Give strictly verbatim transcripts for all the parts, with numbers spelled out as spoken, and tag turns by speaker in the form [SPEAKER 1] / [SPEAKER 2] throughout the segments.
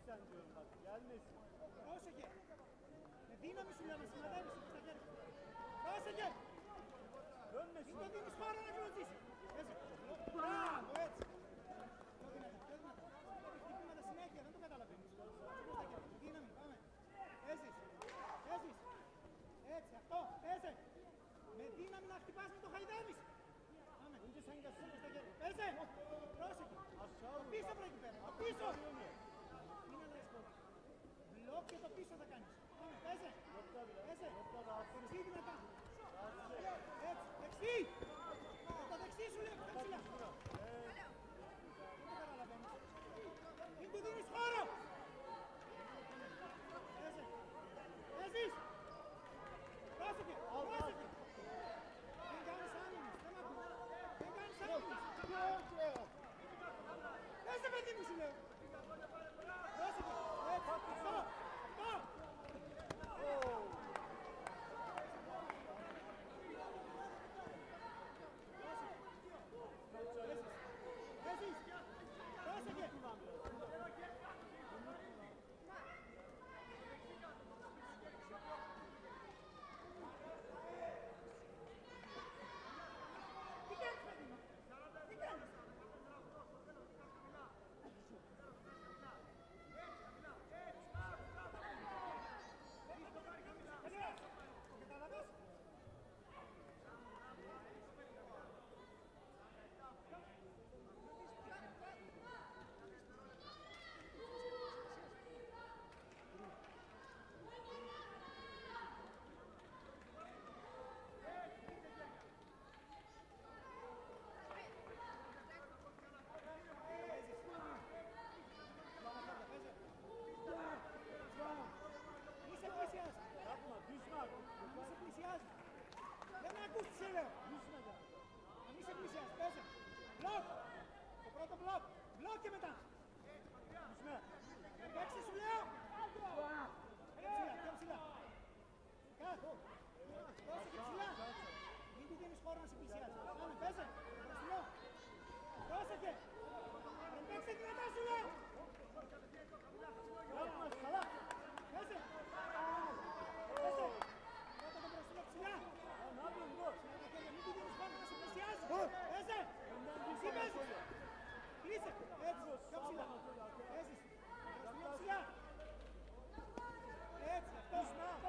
[SPEAKER 1] sen diyorum bak. Gelmesin.
[SPEAKER 2] Πρόσεχε. Με δύναμη σου λέω να συναντεύεις στα χέρια. Πρόσεχε.
[SPEAKER 1] Dönmesin.
[SPEAKER 2] Μην το δίνεις χώρο να κλωτσίσει. Έτσι. Μπράβο, έτσι. Πιο δυνατά, πιο δυνατά. Χτυπήματα συνέχεια, δεν το καταλαβαίνεις. Στα χέρια. Με δύναμη, πάμε. Παίζεις. Παίζεις. Έτσι, αυτό. Παίζε. Με δύναμη να χτυπάς, μην το χαϊδεύεις. Πάμε.
[SPEAKER 1] Önce sen gelsene.
[SPEAKER 2] Στα χέρια. Παίζε. Πρόσεχε.
[SPEAKER 1] Aşağı
[SPEAKER 2] Το
[SPEAKER 1] vur.
[SPEAKER 2] πίσω πρέπει πέρα. Το πίσω.
[SPEAKER 1] Görüyor musun?
[SPEAKER 2] Μην αλλάζεις πόδι. Μπλοκ και το πίσω θα κάνεις. Πάμε, παίζε. Παίζε. Δεξί δυνατά. Έτσι, δεξί. Το δεξί σου λέω, πιο ψηλά. Δεν το καταλαβαίνεις. Μην του δίνεις χώρο. Παίζε. Παίζεις. Πρόσεχε, πρόσεχε. Δεν κάνεις άνεμος, δεν μ' ακούς. Δεν κάνεις άνεμος. Παίζε παιδί μου σου λέω. Πρόσεχε, έτσι, αυτό, αυτό. Παίζεις, πρόσεχε. Τι κάνεις παιδί μου, τι κάνεις. Το καταλαβαίνεις. Μη σε πλησιάζει.
[SPEAKER 1] Yapma. Düşme artık.
[SPEAKER 2] Μη σε πλησιάζει. Δεν με ακούς τι σε λέω.
[SPEAKER 1] Düşme de.
[SPEAKER 2] Να μη σε πλησιάζει. Παίζε. Μπλοκ. Το πρώτο μπλοκ. Μπλοκ και μετά.
[SPEAKER 1] Düşme.
[SPEAKER 2] Δεν παίξε σου λέω. Πιο ψηλά, πιο ψηλά. Κάτω. Δώσε και ψηλά. Μην του δίνεις χώρο να σε πλησιάζει. Πάμε, παίζε. Ψηλό. Δώσε και. Δεν παίξε δυνατά σου λέω.
[SPEAKER 1] Yapma salak.
[SPEAKER 2] Παίζε. Παίζε. Κάτω το μπροστινό ψηλά.
[SPEAKER 1] Ya ne yapıyorsun bu?
[SPEAKER 2] Μην του δίνεις χώρο να σε πλησιάζει. Παίζε. Εσύ παίζεις. Κλείσε. Έτσι. Πιο ψηλά. Παίζεις. Μπροστινό ψηλά. Έτσι. Αυτό. Αυτό.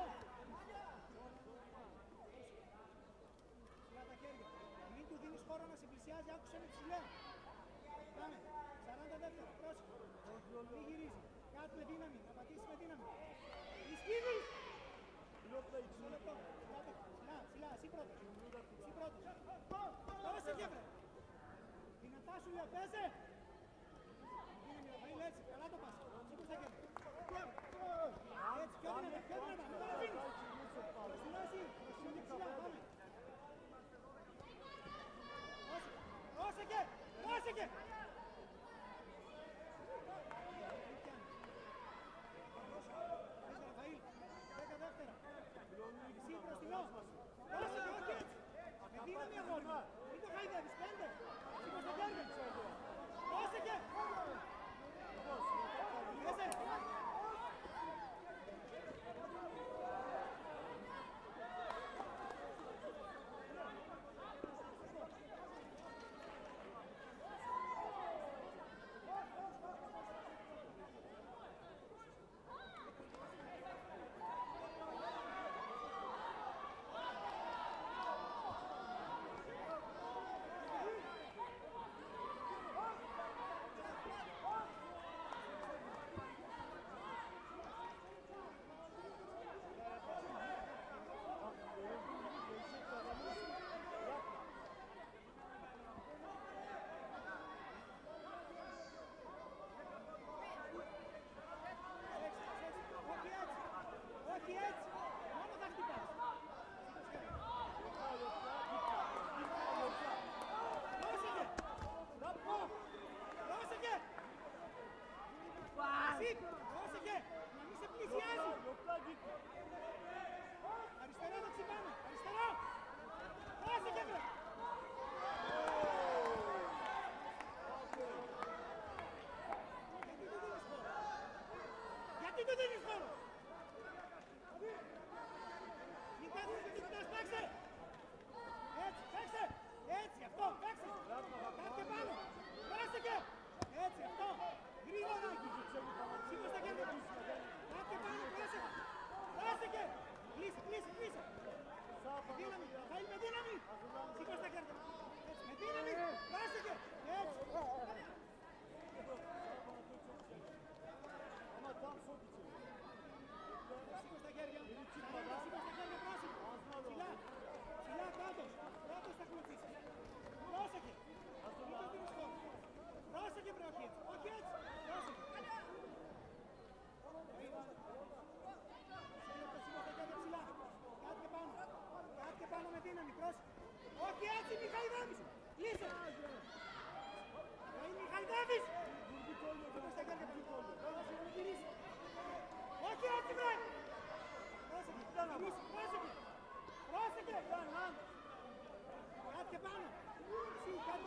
[SPEAKER 2] Ψηλά τα χέρια. Μην του δίνεις χώρο να σε πλησιάζει. Άκουσε με ψηλά. Πάμε. σαράντα δεύτερα. Πρόσεχε. Μη γυρίζει. Κάτω με δύναμη. Να πατήσεις με δύναμη. Ισκίδης.
[SPEAKER 1] Blokla
[SPEAKER 2] Μισό
[SPEAKER 1] içini.
[SPEAKER 2] λεπτό. Κάτω. Ψηλά. Ψηλά. Εσύ πρώτος. Εσύ πρώτος. Δώσε και βρε. Δυνατά σου λέω. Παίζε. Δύναμη Ραφαήλ. Έτσι. Καλά το πας. Σήκω στα χέρια. Έτσι. Πιο δυνατά. Πιο δυνατά. Μην τον αφήνεις. Μπροστινά εσύ. Μπροστινά και ψηλά. Πάμε. Πρόσεχε! Πρόσεχε! Είσαι Ραφαήλ, δέκα δεύτερα. Εσύ μπροστινό. Πρόσεχε, όχι έτσι. Με δύναμη αγόρι. Μην το χαϊδεύεις, πέντε. Σήκω στα χέρια. Πρόσεχε! Είσαι. του δίνεις χώρο. Μην κάθεσαι και μην κοιτάς, παίξε. Έτσι, παίξε. Έτσι, αυτό, παίξε. Κάτσε πάνω. Βράστηκε. Έτσι, αυτό. Γρήγορα. Σήκω στα κέντρα. Κάτσε πάνω, βράστηκε. Βράστηκε. Κλείσε, κλείσε, κλείσε. Δύναμη, Ραφαήλ, με δύναμη. Σήκω στα κέντρα. Έτσι, με δύναμη. Βράστηκε. Έτσι.
[SPEAKER 1] Ama tam sok için.
[SPEAKER 2] Σήκω στα χέρια. Σήκω στα χέρια, πράσινο. Ψηλά. Ψηλά, κάτω. Κάτω στα κλωτσίσεις. Πρόσεχε. Μην το δίνεις χώρο. Πρόσεχε, βρε, όχι έτσι. Όχι έτσι. Πρόσεχε. Σήκω στα χέρια ψηλά. Κάτω πάνω. Κάτω πάνω με δύναμη. Πρόσεχε. Όχι έτσι, μη χαϊδεύεις. Κλείσε. Μη χαϊδεύεις. Σήκω στα χέρια ψηλά. Πρόσεχε, μην γυρίσεις. Όχι έτσι, βρε. Πρόσεχε. Πρόσεχε. Πρόσεχε. Πρόσεχε. Κάτω πάνω. Εσύ, κάτω